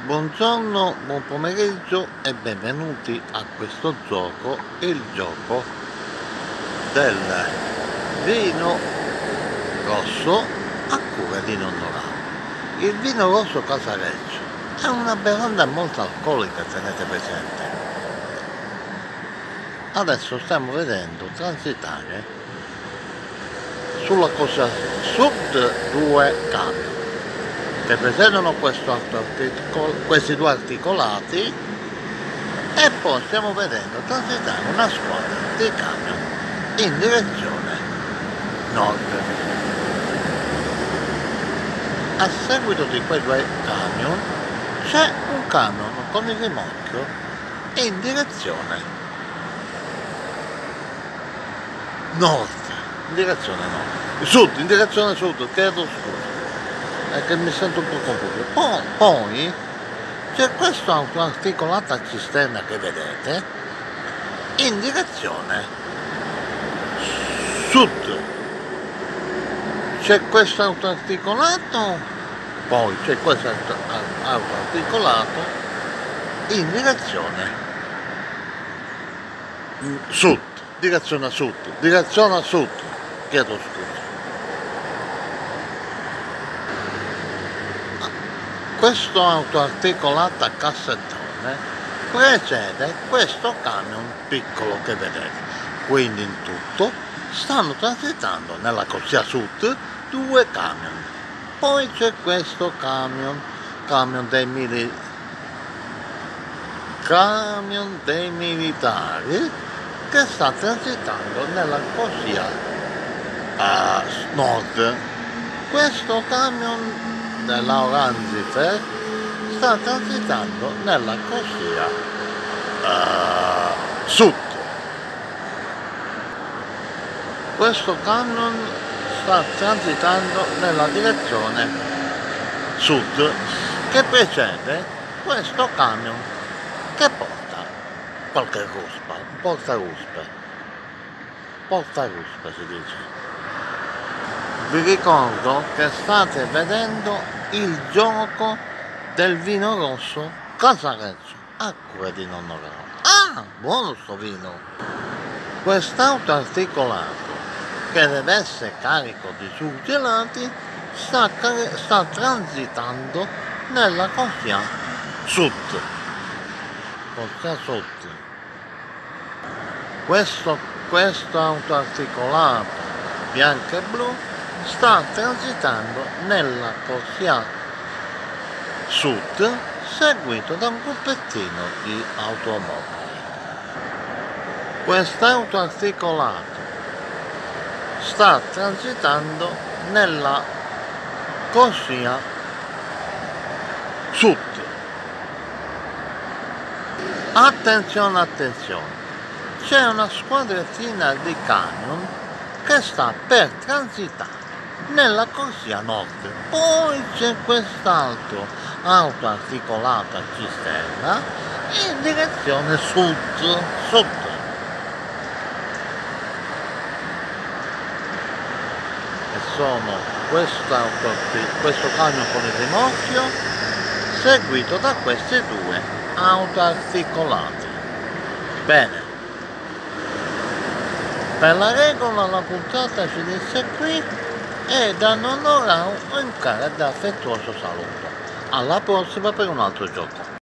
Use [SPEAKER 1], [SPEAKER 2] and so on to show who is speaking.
[SPEAKER 1] Buongiorno, buon pomeriggio e benvenuti a questo gioco, il gioco del vino rosso a cura di nonno Rao. Il vino rosso Casareccio è una bevanda molto alcolica, tenete presente. Adesso stiamo vedendo transitare sulla costa sud due camion che presentano questi due articolati, e poi stiamo vedendo transitare una squadra di camion in direzione nord. A seguito di quei due camion c'è un camion con il rimorchio in direzione nord, in direzione sud, chiedo scusa, è che mi sento un po' confuso. Poi c'è questa autoarticolata cisterna che vedete in direzione sud, c'è questo autoarticolato, poi c'è questo autoarticolato in direzione sud, direzione sud, chiedo scusa. Questo autoarticolata cassettone precede questo camion piccolo che vedete, quindi in tutto stanno transitando nella corsia sud due camion. Poi c'è questo camion dei militari che sta transitando nella corsia nord. Questo camion della Orangifer sta transitando nella corsia sud. Questo camion sta transitando nella direzione sud che precede questo camion che porta qualche ruspa, porta ruspe si dice. Vi ricordo che state vedendo il gioco del vino rosso Casareccio a cura di nonno Rao. Ah, buono sto vino! Quest'auto articolato che deve essere carico di surgelati sta transitando nella corsia sud. Questo autoarticolato bianco e blu sta transitando nella corsia sud, seguito da un gruppettino di automobili. Quest'auto articolato sta transitando nella corsia sud. Attenzione, c'è una squadrettina di camion che sta per transitare nella corsia nord. Poi c'è quest'altro auto articolata cisterna in direzione sud. E sono questo camion con il rimorchio seguito da questi due auto articolati. Bene, per la regola la puntata finisce qui e da nonno Rao un caro ed affettuoso saluto. Alla prossima per un altro gioco.